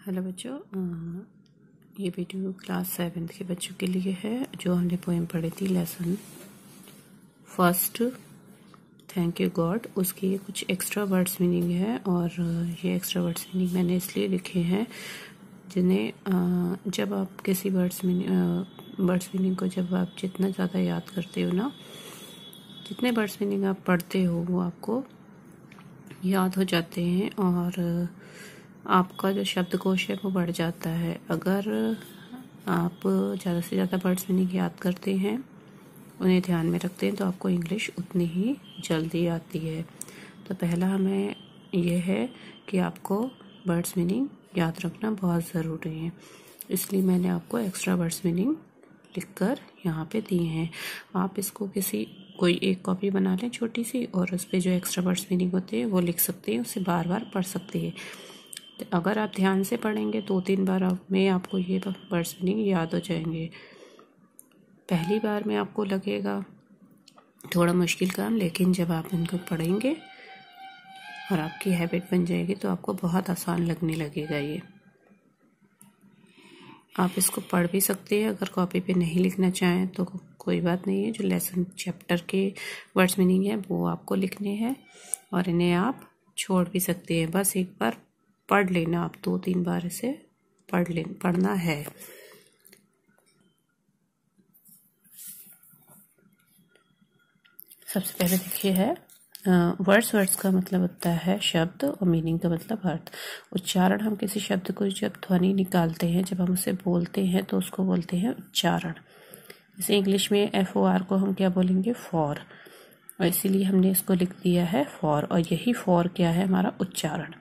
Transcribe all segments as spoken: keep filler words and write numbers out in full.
Hello बच्चों, अ, ये video class seventh के बच्चों के लिए है जो हमने पोएम पढ़ी थी lesson first thank you god. उसकी कुछ एक्स्ट्रा वर्ड्स मीनिंग है और ये एक्स्ट्रा वर्ड्स मीनिंग मैंने इसलिए लिखे हैं जिन्हें अ, जब आप किसी वर्ड्स मीनिंग वर्ड्स मीनिंग को जब आप जितना ज़्यादा याद करते हो ना, जितने वर्ड्स मीनिंग आप पढ़ते हो वो आपको याद हो जाते हैं और आपका जो शब्दकोश है वो बढ़ जाता है। अगर आप ज़्यादा से ज़्यादा वर्ड्स मीनिंग याद करते हैं, उन्हें ध्यान में रखते हैं, तो आपको इंग्लिश उतनी ही जल्दी आती है। तो पहला हमें यह है कि आपको वर्ड्स मीनिंग याद रखना बहुत ज़रूरी है, इसलिए मैंने आपको एक्स्ट्रा वर्ड्स मीनिंग लिखकर यहाँ पे दिए हैं। आप इसको किसी कोई एक कॉपी बना लें छोटी सी और उस पर जो एक्स्ट्रा वर्ड्स मीनिंग होते हैं वो लिख सकते हैं, उसे बार बार पढ़ सकते हैं। अगर आप ध्यान से पढ़ेंगे दो तीन बार में आपको ये वर्ड्स मीनिंग याद हो जाएंगे। पहली बार में आपको लगेगा थोड़ा मुश्किल काम, लेकिन जब आप इनको पढ़ेंगे और आपकी हैबिट बन जाएगी तो आपको बहुत आसान लगने लगेगा। ये आप इसको पढ़ भी सकते हैं, अगर कॉपी पे नहीं लिखना चाहें तो कोई बात नहीं है। जो लेसन चैप्टर के वर्ड्स मीनिंग है वो आपको लिखने हैं और इन्हें आप छोड़ भी सकते हैं। बस एक बार पढ़ लेना, आप दो तीन बार इसे पढ़ ले पढ़ना है। सबसे पहले देखिए है वर्ड्स वर्ड्स का मतलब होता है शब्द और मीनिंग का मतलब अर्थ। उच्चारण, हम किसी शब्द को जब ध्वनि निकालते हैं, जब हम उसे बोलते हैं तो उसको बोलते हैं उच्चारण। जैसे इंग्लिश में एफ ओ आर को हम क्या बोलेंगे, फॉर, और इसीलिए हमने इसको लिख दिया है फॉर। और यही फॉर क्या है, हमारा उच्चारण।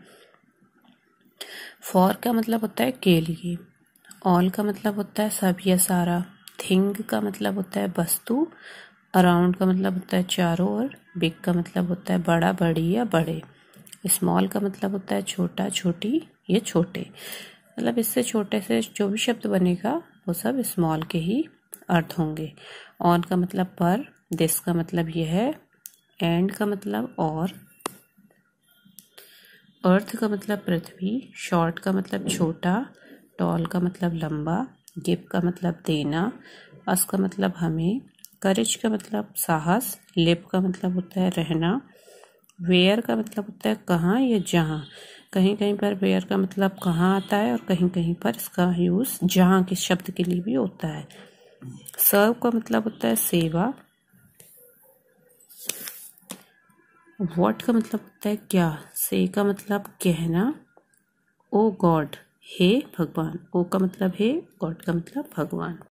फॉर का मतलब होता है के लिए, ऑल का मतलब होता है सब या सारा, थिंग का मतलब होता है वस्तु, अराउंड का मतलब होता है चारों ओर, बिग का मतलब होता है बड़ा बड़ी या बड़े, स्मॉल का मतलब होता है छोटा छोटी या छोटे। मतलब इससे छोटे से जो भी शब्द बनेगा वो सब स्मॉल के ही अर्थ होंगे। ऑन का मतलब पर, दिस का मतलब यह है, एंड का मतलब और, अर्थ का मतलब पृथ्वी, शॉर्ट का मतलब छोटा, टॉल का मतलब लंबा, गिव का मतलब देना, अस का मतलब हमें, करेज का मतलब साहस, लिव का मतलब होता है रहना, वेयर का मतलब होता है कहाँ या जहाँ। कहीं कहीं पर वेयर का मतलब कहाँ आता है और कहीं कहीं पर इसका यूज जहाँ के शब्द के लिए भी होता है। सर्व का मतलब होता है सेवा, व्हाट का मतलब होता है क्या, से का मतलब कहना, ओ गॉड हे भगवान, ओ का मतलब हे, गॉड का मतलब भगवान।